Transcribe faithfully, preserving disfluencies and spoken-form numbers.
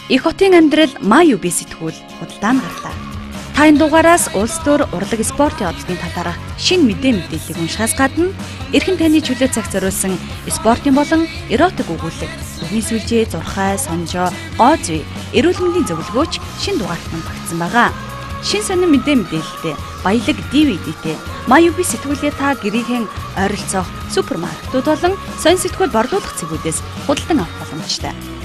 Их хотын амьдрал Маю би сэтгүүл худалдаа нь гарлаа. Та энэ дугаараас улс төр урлаг спортын оддын талаарх шинэ мэдээ мэдээллийг уншихаас гадна эрхэм таны чөлөө цаг зориулсан спортын болон эротик өгүүлэг, өвний сүлжээ, зурхай, сонжоо, гоо зүй, эрүүл мэндийн зөвлөгөөч шинэ дугаарт нь багтсан байгаа. Шинэ сонин мэдээ мэдээлэлтэй баялаг ди ви ди-тэй Маю би сэтгүүлээ та гэрийнхэн ойролцоох супермаркетууд болон сонин сэтгүүл борлуулах цэгүүдээс худалдан авах боломжтой.